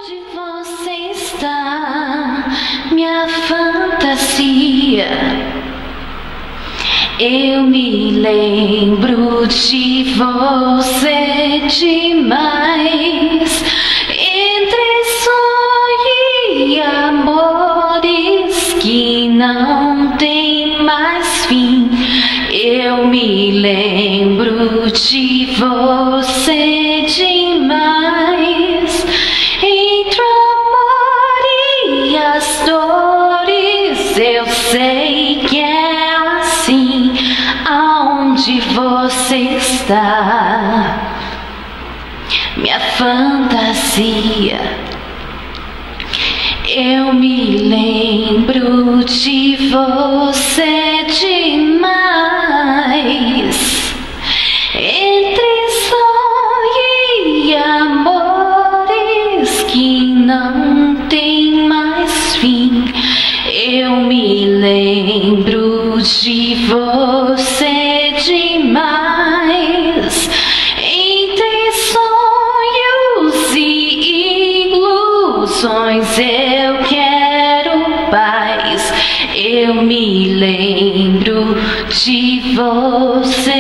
Onde você está, minha fantasia? Eu me lembro de você demais. Entre sonhos e amores que não tem mais fim, eu me lembro de você demais. Entre o amor e as dores, eu sei que é assim. Aonde você está, minha fantasia? Eu me lembro de você demais. Entre sonhos e amores que não tem mais fim, eu me lembro de você demais. Entre sonhos e ilusões eu quero paz. Eu me lembro de você